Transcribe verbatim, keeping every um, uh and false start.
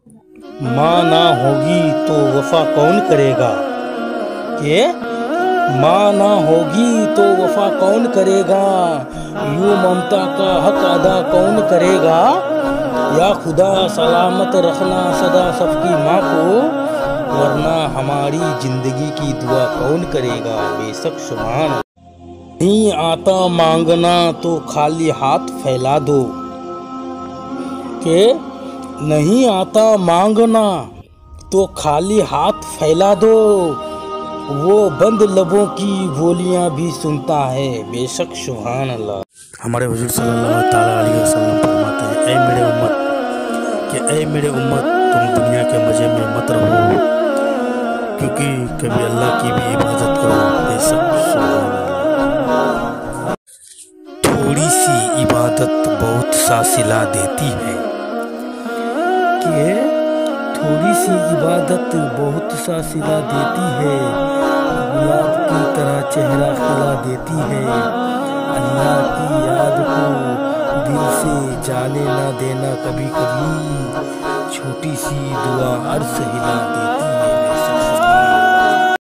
ماں نہ ہوگی تو وفا کون کرے گا؟ کہ ماں نہ ہوگی تو وفا کون کرے گا؟ یوں ممتا کا حق ادا کون کرے گا؟ یا خدا سلامت رکھنا سدا سب کی ماں کو، ورنہ ہماری زندگی کی دعا کون کرے گا؟ بے شک سبحان اللہ۔ نہیں آتا مانگنا تو خالی ہاتھ پھیلا دو، کہ نہیں آتا مانگنا تو خالی ہاتھ پھیلا دو، وہ بند لبوں کی بولیاں بھی سنتا ہے۔ بے شک سبحان اللہ۔ ہمارے حضور صلی اللہ تعالیٰ علیہ وسلم فرماتے ہیں، اے میرے امت کہ اے میرے امت تم دنیا کے مزے میں مت رہو، کیونکہ کبھی اللہ کی بھی عبادت کرو۔ بے شک سبحان اللہ۔ تھوڑی سی عبادت بہت سا صلہ دیتی ہے، کہ تھوڑی سی عبادت بہت سا صلہ دیتی ہے، گلاب کی طرح چہرہ کھلا دیتی ہے، اللہ کی یاد کو دل سے جانے نہ دینا، کبھی کبھی چھوٹی سی دعا عرش ہلا دیتی ہے۔